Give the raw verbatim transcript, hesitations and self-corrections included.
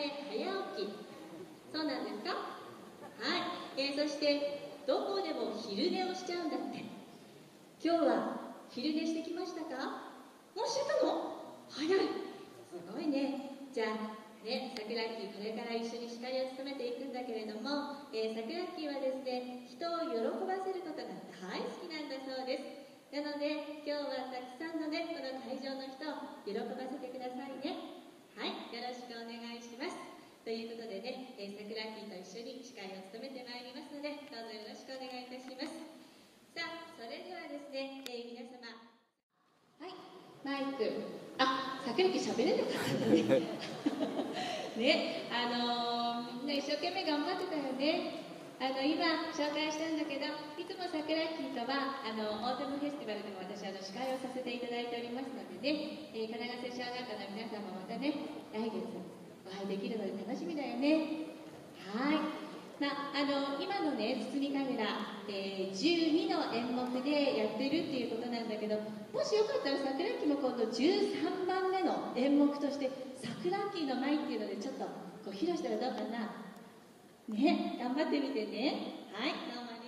早起き。そうなんですか？はい、えー、そしてどこでも昼寝をしちゃうんだって。今日は昼寝してきましたか？もうしてたの？早い、すごいね。じゃあね、さくらっきーこれから一緒に司会を務めていくんだけれども、えー、さくらっきーはですね、人を喜ばせることが大好きなんだそうです。なので今日はたくさんのね、この会場の人を喜ばせてくださいね。はい、よろしくお願いします。ということでね、えー、さくらっきーと一緒に司会を務めてまいりますので、どうぞよろしくお願いいたします。さあ、それではですね、えー、皆様、はい、マイク、あ、さくらっきー喋れなかったね。ね、あのー、みんな一生懸命頑張ってたよね。あの今紹介したんだけど、いつもさくらっきーとはあのオートムフェスティバルでも私あの司会をさせていただいておりますのでね、えー、神奈川小学校の皆さんもまたね、来月お会いできるので楽しみだよね。はい。まあ、あの今のね、包みカメラ、えー、じゅうにの演目でやってるっていうことなんだけど、もしよかったらさくらっきーも今度じゅうさんばんめの演目としてさくらっきーの舞っていうのでちょっとこう披露したらどうかな。ね、頑張ってみてね。はい、どうもあ